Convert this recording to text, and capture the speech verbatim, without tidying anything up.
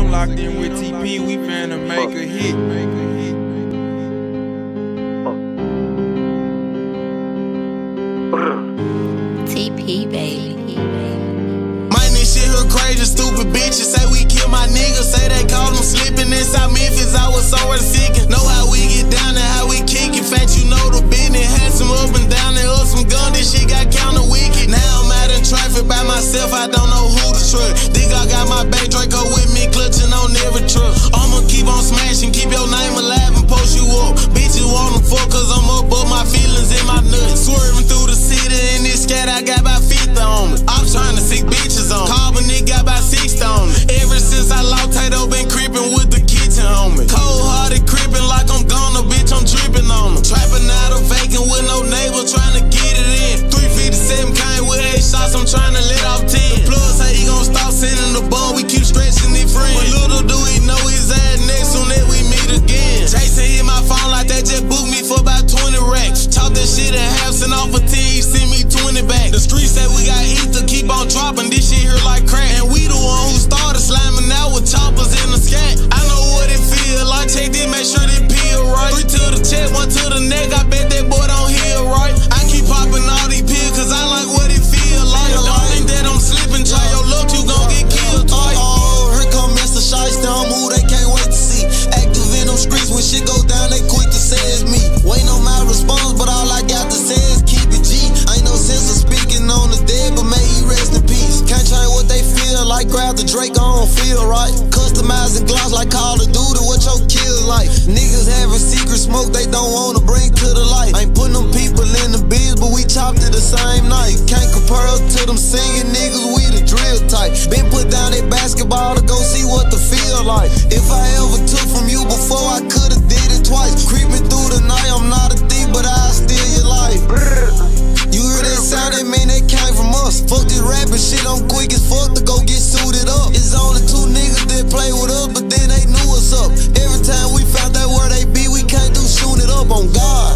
locked in with T P, we finna make a hit. T P, baby. Man, this shit hook crazy, stupid bitches say we kill my niggas, say they call them slipping inside Memphis. I was somewhere seeking. Know how we get down and how we kick it. Fact, you know the business. Had some up and down and up some gun. This shit got counter wicked. Now I'm out in traffic by myself. I don't know who to trust. Think I got my back Draco with me, clutching on every truck. I'ma keep on smashing, keep your name alive and post you up. Bitches wanna fuck cause I'm up, but my feelings in my nuts. Swerving through the city in this scat, I got about fifty on me. I'm trying to sick bitches on me. Carbon nigga got about sixty on me. Ever since I lost Tato, been creeping with the kitchen on me. Cold hearted creeping like I'm gonna, bitch, I'm tripping on them. Trapping out of vacant with no neighbor, trying to get it in. three fifty-seven came with eight shots, I'm trying to let off ten. The plug say he gon' stop sending the ball, we keep stretching it friends. But little do he know his ass next soon that we meet again. Jason hit my phone like that, just booked me for about twenty racks. Talk that shit in half, send off a ten, he send me twenty back. The streets say we got ether, keep on dropping, this shit here like crack. And we the one who started slamming out with choppers in the scat. I know what it feel like, check this, make sure they peel right. Three to the chest, one to the neck, I bet that boy don't heal right. I keep popping all these pills cause I like what it feel like. Don't think that I'm slipping, try your luck, you gon' get killed twice. Oh, here come Mister Shiesty, I'm who they can't wait to see. Active in them streets, when shit go down, they quick to say it's me. Waiting on my response, but all I got to say is keep it G. Ain't no sense of speaking on the dead, but may he rest in peace. Can't change what they feel like, grab the Drake, I don't feel right. Customizing gloss like Call of Duty, what your kill like? Niggas having secret smoke they don't wanna bring to the light. Ain't putting them people in the biz, but we chopped it the same night. Can't compare us to them singing niggas, we the drill type. Been put down that basketball to go see what the feel like. If I ever took from you before, I could've did it twice. Creeping through the night, I'm not a thief, but I steal your life. You hear that sound, it mean that came from us. Fuck this rapping shit, I'm quick as fuck to go get suited up. It's only two niggas that play with us, but then they knew us up. Every time we found out where they be, we can't do shooting it up on God.